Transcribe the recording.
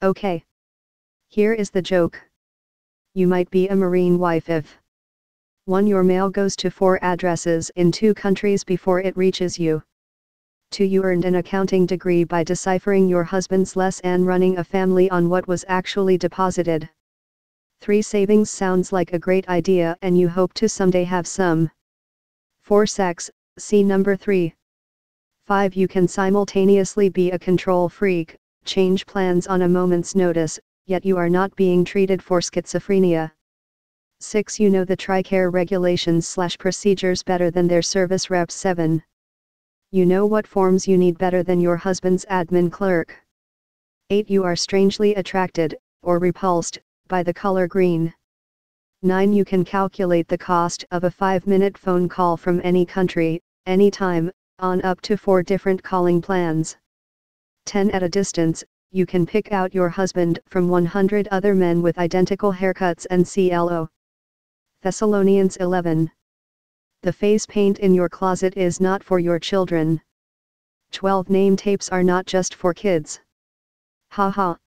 Okay. Here is the joke. You might be a Marine wife if 1. Your mail goes to 4 addresses in 2 countries before it reaches you. 2. You earned an accounting degree by deciphering your husband's less and running a family on what was actually deposited. 3. Savings sounds like a great idea and you hope to someday have some. 4. Sex, see number 3. 5. You can simultaneously be a control freak, change plans on a moment's notice, yet you are not being treated for schizophrenia. 6. You know the TRICARE regulations/procedures better than their service reps. 7. You know what forms you need better than your husband's admin clerk. 8. You are strangely attracted, or repulsed, by the color green. 9. You can calculate the cost of a 5-minute phone call from any country, anytime, on up to 4 different calling plans. 10. At a distance, you can pick out your husband from 100 other men with identical haircuts and CLO. Thessalonians 11. The face paint in your closet is not for your children. 12. Name tapes are not just for kids. Ha ha.